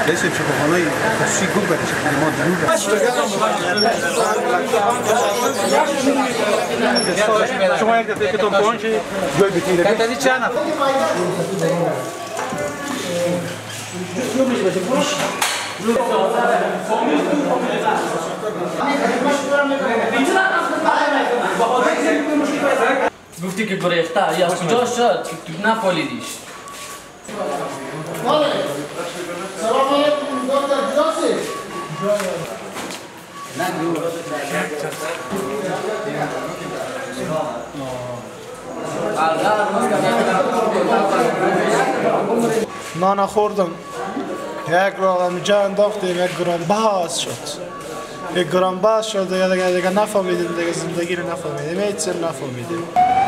اسم شبابانای خصوصی گل برش ما دروغ شما یک دفعه که تو کنچی گل بتیره کتازی چند نفر گفتی که گریخته یا از کجا شد که تو نپالیدیش سلام علیکم دکتر جاسی نان خوردم یک را اینجا انداختیم یک گران باز شد یک گران باز شد دیگه نفهمیدیم دیگه زندگی رو نفهمیدیم هیچ نفهمیدیم